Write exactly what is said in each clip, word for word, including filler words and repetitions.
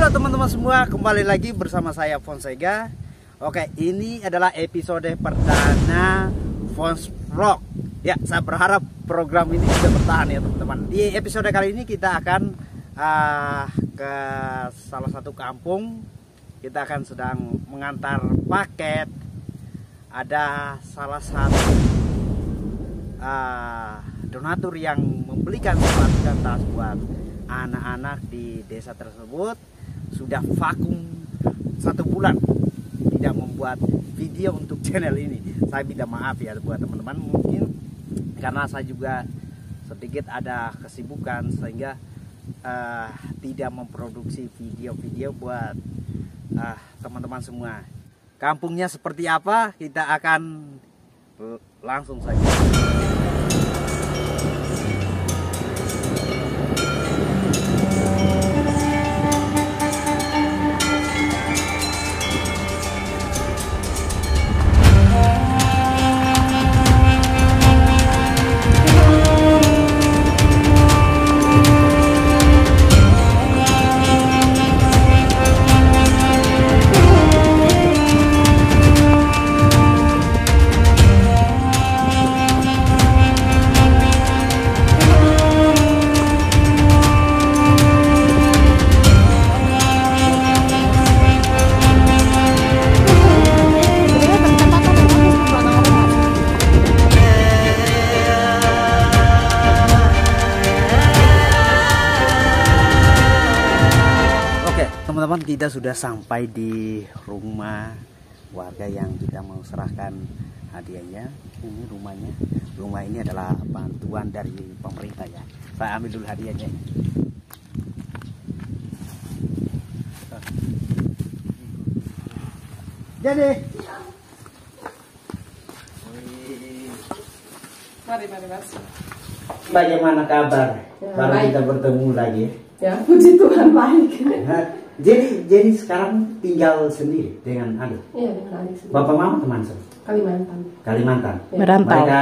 Halo teman-teman semua, kembali lagi bersama saya Fonseca. Oke, ini adalah episode perdana Fons Vlog. Ya, saya berharap program ini bisa bertahan ya teman-teman. Di episode kali ini kita akan uh, ke salah satu kampung. Kita akan sedang mengantar paket. Ada salah satu uh, donatur yang membelikan sepatu dan tas buat anak-anak di desa tersebut. Sudah vakum satu bulan tidak membuat video untuk channel ini. Saya minta maaf ya buat teman-teman, mungkin karena saya juga sedikit ada kesibukan sehingga uh, tidak memproduksi video-video buat uh, teman-teman semua. Kampungnya seperti apa, kita akan langsung saja. Teman-teman, kita sudah sampai di rumah warga yang kita mau serahkan hadiahnya. Ini rumahnya. Rumah ini adalah bantuan dari pemerintah ya. Saya ambil dulu hadiahnya. Jadi, mari mari mas. Bagaimana kabar? Ya, Baru baik. kita bertemu lagi. Ya, puji Tuhan baik. Nah, jadi jadi sekarang tinggal sendiri dengan adik. Iya, dengan adik sendiri. Bapak mama teman saya. Kalimantan. Kalimantan. Ya. Merantau. Mereka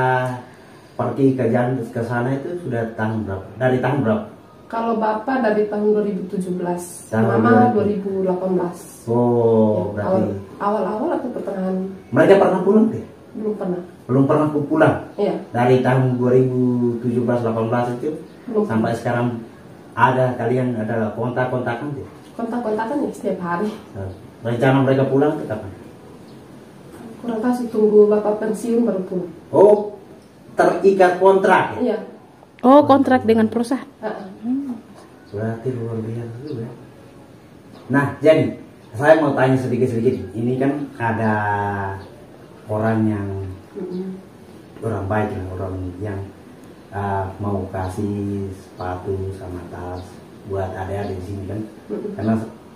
pergi ke jalan ke sana itu sudah tahun berapa? Dari tahun berapa? Kalau bapak dari tahun dua ribu tujuh belas, Tahun mama dua ribu delapan belas. Oh, Ya, berarti awal-awal atau pertengahan mereka pernah pulang deh? belum pernah. Belum pernah pulang. Iya, Dari tahun dua ribu tujuh belas delapan belas itu belum sampai sekarang ada kalian ada kontak-kontakan deh? kontak-kontakan ya setiap hari. Nah, rencana mereka pulang itu kapan? Kurang kasih tunggu bapak pensiun baru pulang. Oh, terikat kontrak ya? Iya. Oh, kontrak dengan perusahaan. Uh-uh. Berarti luar biasa juga. Nah, jadi saya mau tanya sedikit-sedikit. Ini kan ada orang yang Mm-mm. orang baik lah, orang yang uh, mau kasih sepatu sama tas buat adik-adik di sini kan. Mm-mm. Karena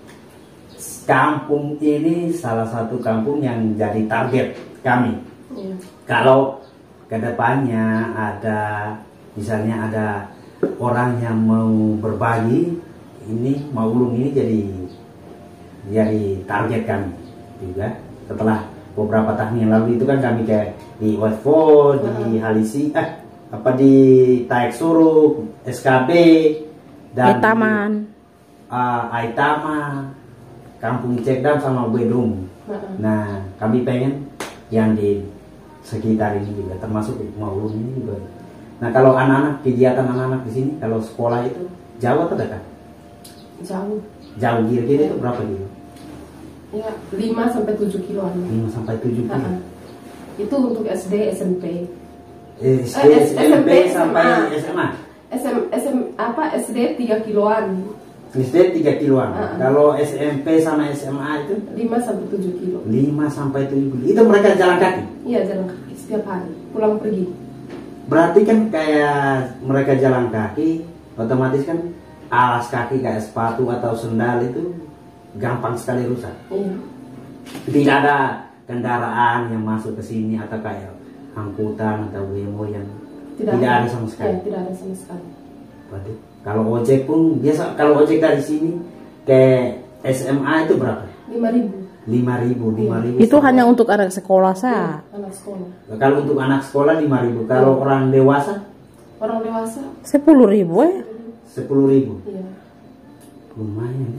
kampung ini salah satu kampung yang jadi target kami. Iya. Kalau kedepannya ada misalnya ada orang yang mau berbagi, ini Maulung ini jadi jadi target kami juga. Setelah beberapa tahun yang lalu itu kan kami kayak di Westfo, di Halisi, eh apa di Taek Suruk, S K B dan Taman. uh, Aitama, Kampung Cekdam sama Bedung. Uh-uh. Nah, kami pengen yang di sekitar ini juga, termasuk Maulung ini juga. Nah, kalau anak-anak, kegiatan anak-anak di sini, kalau sekolah itu jauh atau dekat? Jauh. Jauh, kira-kira itu berapa kilo? Ya, lima sampai tujuh kiloan. lima sampai tujuh kilo. Uh-uh. Itu untuk S D, S M P. S D, Eh, S M P S M A. sampai S M A. S M, S M apa S D tiga kiloan, S D tiga kiloan. Uh-uh. Kalau S M P sama S M A itu lima sampai tujuh kilo. lima sampai tujuh kilo. Itu mereka jalan kaki. Iya, jalan kaki setiap hari, pulang pergi. Berarti kan kayak mereka jalan kaki, otomatis kan alas kaki kayak sepatu atau sendal itu gampang sekali rusak. Iya. Tidak ada kendaraan yang masuk ke sini atau kayak angkutan atau bemo yang Tidak, tidak ada sama sekali. Ya, tidak ada sama sekali. Waduh. Kalau ojek pun biasa, kalau ojek dari sini ke S M A itu berapa? lima ribu. lima ribu, lima ribu. Itu hanya untuk anak sekolah Ya, sah. anak sekolah. Kalau untuk anak sekolah lima ribu. Kalau orang dewasa Orang dewasa Sepuluh ribu ya. sepuluh ribu. iya. Lumayan ya.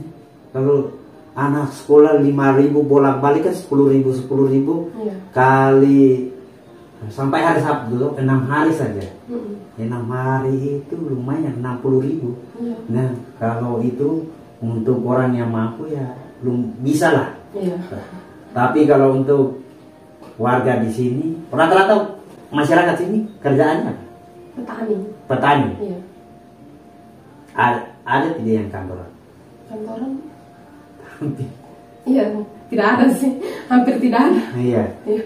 Kalau anak sekolah lima ribu bolak-balik kan sepuluh ribu, sepuluh ribu Iya. kali sampai hari Sabtu enam hari saja. Mm-mm. Enam hari itu lumayan enam puluh ribu. Iya. Nah kalau itu untuk orang yang mampu ya belum bisa lah. Iya. Tapi kalau untuk warga di sini rata-rata masyarakat sini kerjaannya apa? Petani. Petani. Iya. Ada, ada tidak yang kantoran? Kantoran? Iya, tidak ada sih. Hampir tidak ada. Iya. Iya.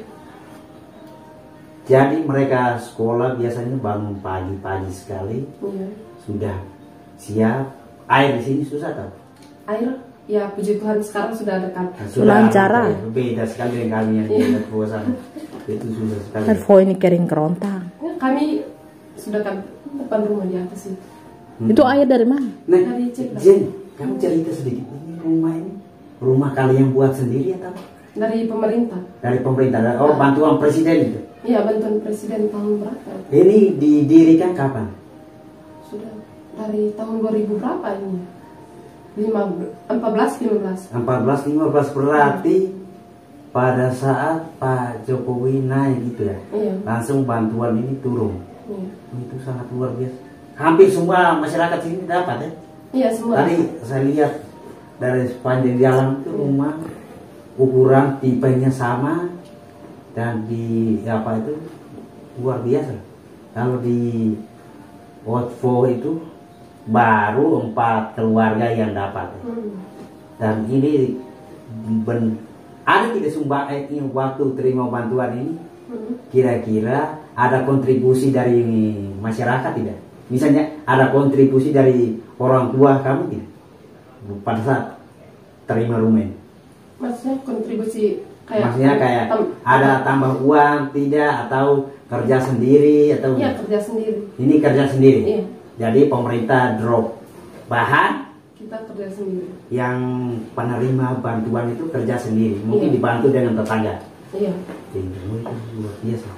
Jadi mereka sekolah biasanya bangun pagi-pagi sekali, Iya. sudah siap. Air di sini susah tau? Air, ya puji Tuhan sekarang sudah dekat. Nah, Lancara. Beda sekali dengan kami yang Iya. di Papua sana. Itu susah sekali. Info ini kering kerontang. Ya, kami sudah kan depan rumah di atas itu. Hmm. Itu air dari mana? Nah, Dari Cipta. Jen, kamu cerita sedikit ini rumah ini, rumah kalian buat sendiri atau Dari pemerintah. dari pemerintah? Oh, bantuan presiden itu. Iya, bantuan presiden tahun berapa? Ini didirikan kapan? Sudah dari tahun dua ribu berapa ini? Lima, empat belas, lima belas. empat belas lima belas berarti pada saat Pak Jokowi naik gitu ya. Iya. Langsung bantuan ini turun. Iya. Itu sangat luar biasa. Hampir semua masyarakat sini dapat ya. Iya, semua. Tadi saya lihat dari sepanjang jalan itu rumah ukuran tipenya sama dan di apa itu luar biasa. Kalau di Otvo itu baru empat keluarga yang dapat. Hmm. Dan ini ben, ada tidak sumbang eh, ini waktu terima bantuan ini Hmm. kira-kira ada kontribusi dari masyarakat tidak? Misalnya ada kontribusi dari orang tua kamu tidak? Pada saat terima rumah ini. Maksudnya kontribusi kayak Maksudnya kayak tam- ada tambah uang tidak atau kerja sendiri atau Iya, kerja sendiri. ini kerja sendiri. Iya. Jadi pemerintah drop bahan Kita kerja sendiri. yang penerima bantuan itu kerja sendiri. Mungkin Iya. dibantu dengan tetangga. Iya. Itu luar biasa.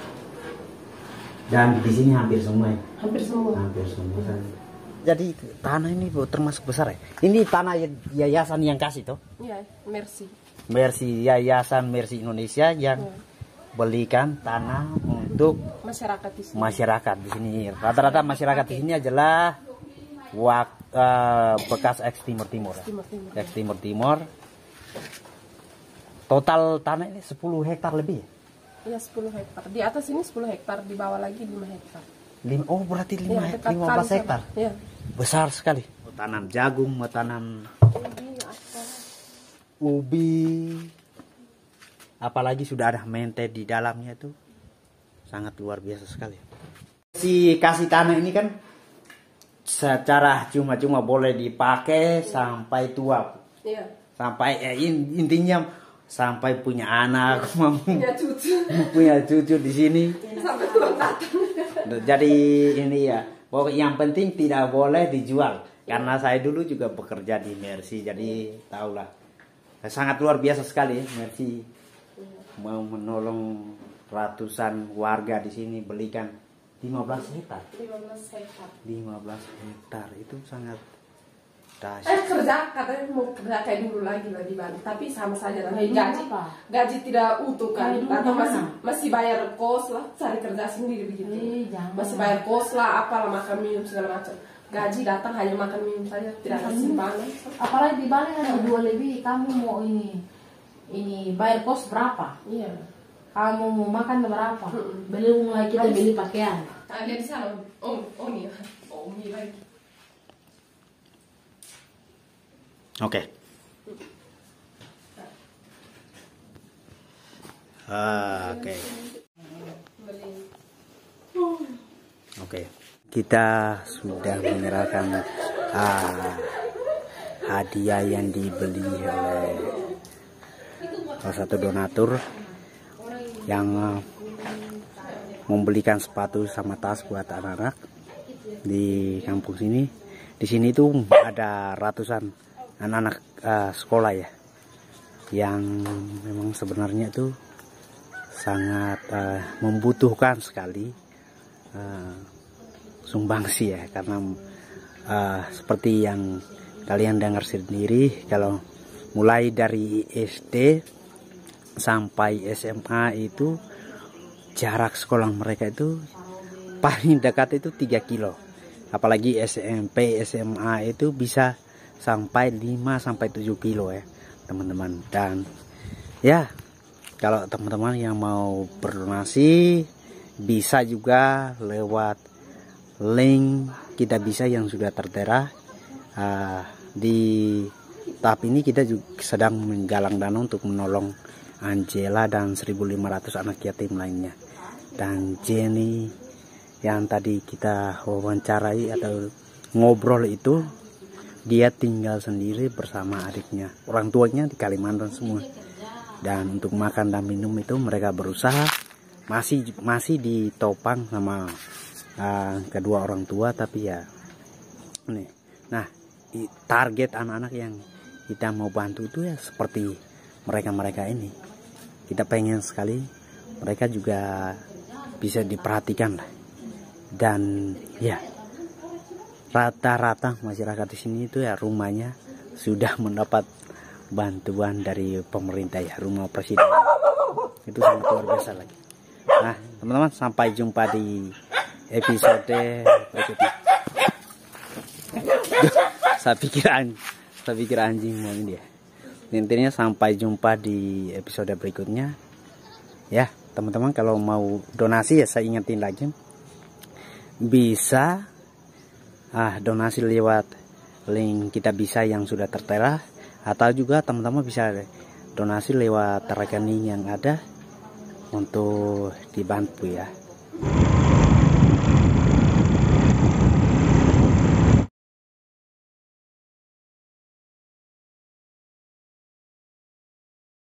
Dan di sini hampir semua ya. Hampir semua. Hampir semua. Jadi tanah ini Bu, termasuk besar ya. Ini tanah yayasan yang kasih toh. Iya, Mercy. Mercy Yayasan Mercy Indonesia yang Iya. belikan tanah untuk Masyarakat di sini. masyarakat di sini. Rata-rata masyarakat di sini adalah wak, eh, bekas ex Timur Timur. ya. Timur Timur. Ex Timur Timur. Total tanah ini sepuluh hektar lebih. ya? Iya, sepuluh hektar. Di atas ini sepuluh hektar, di bawah lagi lima hektar. Lim, oh berarti lima, Iya, dekat lima kali belas sama- hektar. Iya. Besar sekali. Mau tanam jagung, mau tanam Ini apa? ubi, apalagi sudah ada mente di dalamnya itu sangat luar biasa sekali. Si kasih tanah ini kan secara cuma-cuma boleh dipakai sampai tua, Iya. sampai eh, in- intinya sampai punya anak, mau Punya cucu. punya cucu di sini. Sampai tua datang. Jadi ini ya, pokok yang penting tidak boleh dijual. Karena saya dulu juga bekerja di Mercy, jadi tahulah. Sangat luar biasa sekali Mercy mau menolong ratusan warga di sini belikan lima belas hektar. lima belas hektar. lima belas hektar itu sangat Eh, dahsyat. kerja katanya mau kerja kayak dulu lagi lah di Bali, tapi sama saja nanti Kayak dulu gaji apa? gaji tidak utuh kan, Kayak dulu atau gimana? masih masih bayar kos lah, cari kerja sendiri begitu, Eh, jangan. masih bayar kos lah, apalah makan minum segala macam. Gaji datang hanya makan minum saja, tidak ada simpanan. Apalagi di Bali ada dua lebih. Kamu mau ini ini bayar kos berapa? Iya. Kamu mau makan berapa? Mm-mm. Beli mulai kita beli pakaian. Ah, lihat di sana, om, om ya, om lagi. Oke. Ah, Oke. Oke. Kita sudah menyerahkan ah, hadiah yang dibeli oleh salah satu donatur yang ah, membelikan sepatu sama tas buat anak-anak di kampung sini. Di sini tuh ada ratusan anak-anak uh, sekolah ya, yang memang sebenarnya itu sangat uh, membutuhkan sekali uh, sumbangsi ya, karena uh, seperti yang kalian dengar sendiri kalau mulai dari S D sampai S M A itu jarak sekolah mereka itu paling dekat itu tiga kilo. Apalagi S M P, S M A itu bisa sampai lima sampai tujuh kilo ya, teman-teman. Dan ya, kalau teman-teman yang mau berdonasi bisa juga lewat link Kita Bisa yang sudah tertera. Uh, di tahap ini kita juga sedang menggalang dana untuk menolong Angela dan seribu lima ratus anak yatim lainnya. Dan Jenny yang tadi kita wawancarai atau ngobrol itu, dia tinggal sendiri bersama adiknya. Orang tuanya di Kalimantan semua. Dan untuk makan dan minum itu mereka berusaha masih masih ditopang sama uh, kedua orang tua, tapi ya nih. Nah, target anak-anak yang kita mau bantu itu ya seperti mereka-mereka ini. Kita pengen sekali mereka juga bisa diperhatikan lah. Dan ya, rata-rata masyarakat di sini itu ya rumahnya sudah mendapat bantuan dari pemerintah ya, rumah presiden. Itu sangat luar biasa lagi. Nah, teman-teman, sampai jumpa di episode berikutnya. Saya pikir anjing, saya pikir anjing mau ini ya. Intinya sampai jumpa di episode berikutnya. Ya, teman-teman, kalau mau donasi ya saya ingetin lagi, bisa ah donasi lewat link Kita Bisa yang sudah tertera, atau juga teman-teman bisa donasi lewat rekening yang ada untuk dibantu ya.